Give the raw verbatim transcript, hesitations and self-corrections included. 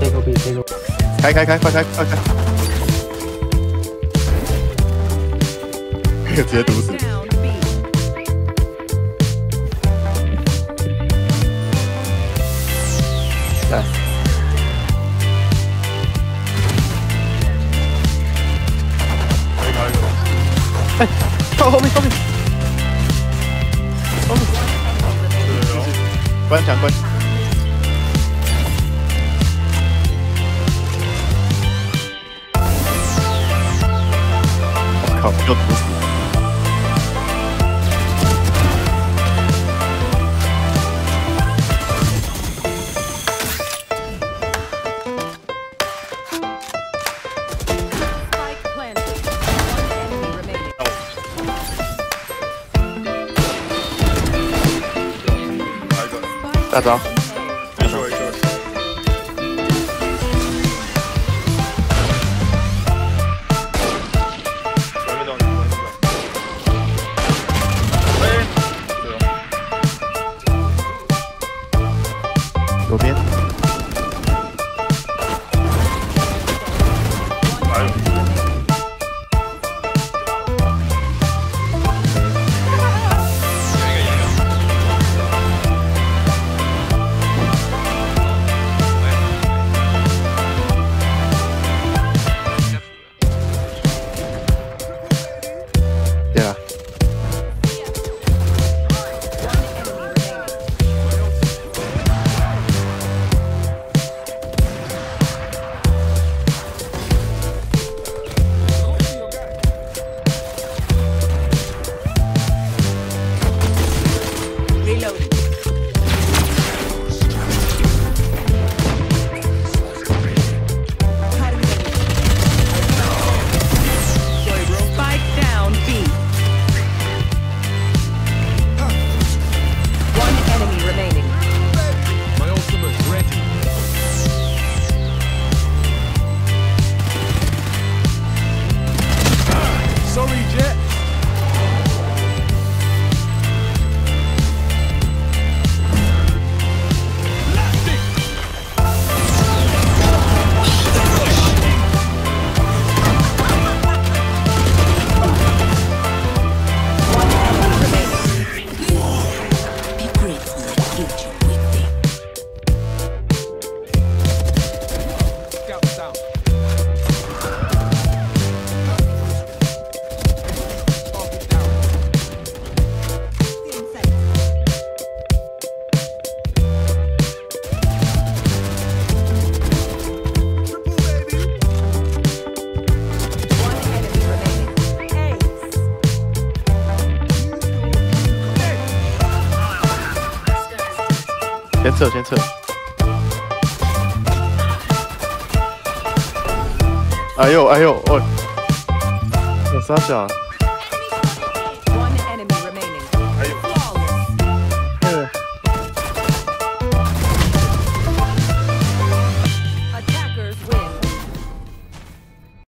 take O B, take O B。 开开开，快开快开！直接毒死。来。哎，靠后面后面。后面。关墙关。我靠，又毒死。大招， 没事没事。前面到，前面到。哎，对了。 右边。 还有。 对啊。先撤，先撤。哎呦，哎呦，哦，我傻笑。